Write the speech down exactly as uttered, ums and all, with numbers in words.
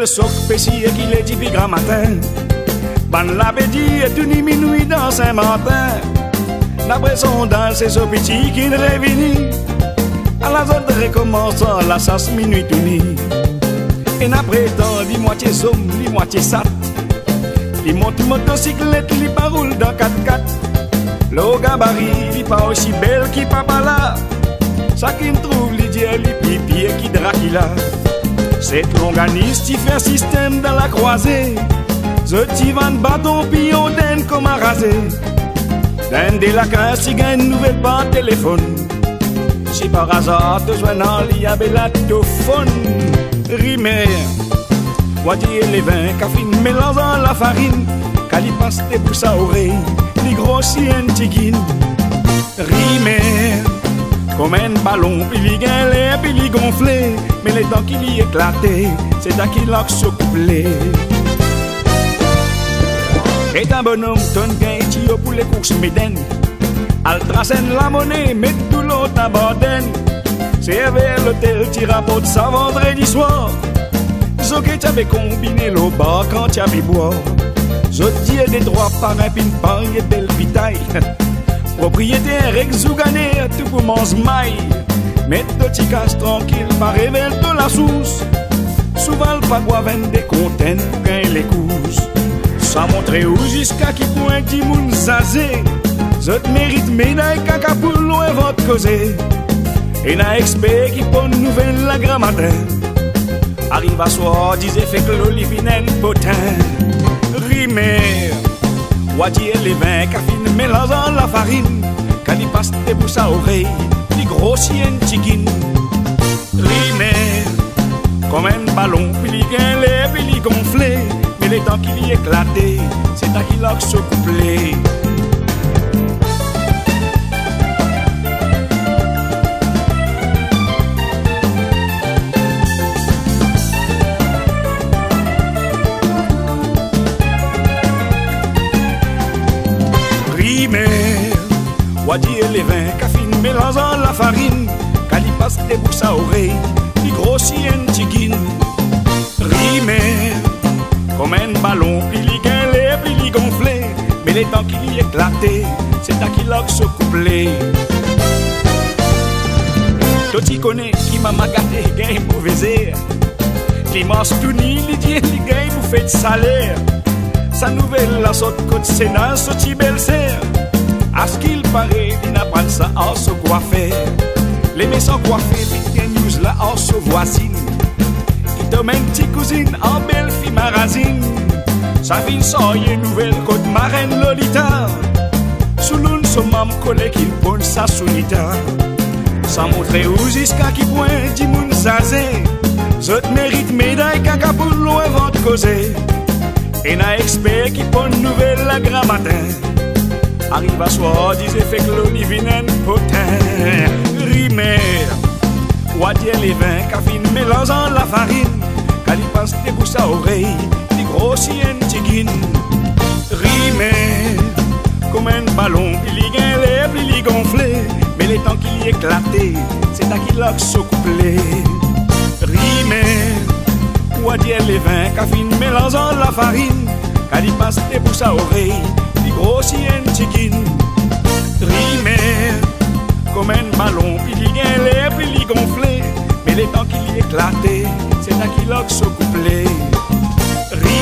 le soc pessi et qu'il est dit grand matin. Ban la bédi et tout ni minuit dans Saint-Martin. D'après son dans c'est ce petit qui ne réunit. À la zone de recommençant la sasse minuit uni. Et après temps, li moitié somme, li moitié sat. Li monte motocyclette, li paroule dans quatre-quatre. Le gabarit, li pas aussi belle qui papa là. Ça qui me trouve, li dit, li pipi et qui Dracula. C'est longaniste, il fait un système dans la croisée. Je t'y vends bâton, puis on donne comme un rasé. D'un de la casse, il gagne une nouvelle par téléphone. Si par hasard, te joignant, il y avait la tophone. Rimer, voici les vins, café, mélangeant la farine. Cali passe des pouces à oreille, les grossis un tigine. Rimer, comme un ballon, puis il gagne, puis il gonflé. Mais les dents qui y éclaté, c'est à qui l'ox se couplé. Et un bonhomme, ton gain, tio pour les courses médaines. Altracène la monnaie, met tout l'autre à bordel. C'est vers l'hôtel, tu rapportes ça vendredi soir. Ce que tu avais combiné l'eau bas quand tu avais boire. Je dis des droits par un pin-pan et belle vitaille. Propriétaire exougané, tout pour mon smaille. Mais de t'y casse tranquille, pas révèle de la source. Souvent le pagua vend des containes, gagne les courses. Ça montre où jusqu'à qui point qui moun zazé. Je te mérite médaille caca pour loin votre causé. Et n'a expert qui pon nouvelle la grand matin. Arrive à soir, disait fait que l'olivinen potin. Rimer, voici les vins, cafine, mélangeant la farine. Quand il passe des pouces à oreille, il grossit un chicken. Rimer, comme un ballon, puis il gagne l'air, puis il gonflé. Mais les temps qu'il y éclaté, c'est à qui l'ox se couplé. Voici les vins, cafine, mélangeant la farine. Quand il passe des pouces à oreille, il grossit un tigine. Rimer, comme un ballon, puis il gagne l'air, puis il gonflé. Mais les temps qu'il y éclaté, c'est à qui l'ox se couplé. Toi tu connais qui m'a magaté, gagne mauvais air. Clémence Touni, il dit, il gagne, vous faites salaire. Sa nouvelle, la sorte côte Sénat, sorti belle serre. À ce qu'il paraît, il n'a pas de ça à se coiffer. Les maisons coiffées, vite une news là en se voisine. Il te mène petite cousine en belle fille marazine. Sa ville sort une nouvelle côte marraine Lolita. Sous l'une, son mam collé qu'il pone sa sounita. Sans montrer où jusqu'à qui point, dit moun zazé. Je te mérite médaille caca pour loin votre causé. Et n'a expert qui pone nouvelle la grand matin. Arrive à soir, disait fait que l'olivinen potin. Rimer, voici les vins, cafine, mélangeant la farine. Quand il passe des pouces à oreille, il grossit un tigine. Rimer, comme un ballon, puis il gagne l'air, puis il gonflé. Mais les temps qu'il y éclaté, c'est à qui l'ox se couplé. Rimer, voici les vins, cafine, mélangeant la farine. Quand il passe des pouces à oreille, grossi un chicken. Rimer, comme un ballon, puis il gagne l'air, puis il gonflé. Mais les temps qu'il y éclaté, c'est à qui l'ox se couplé.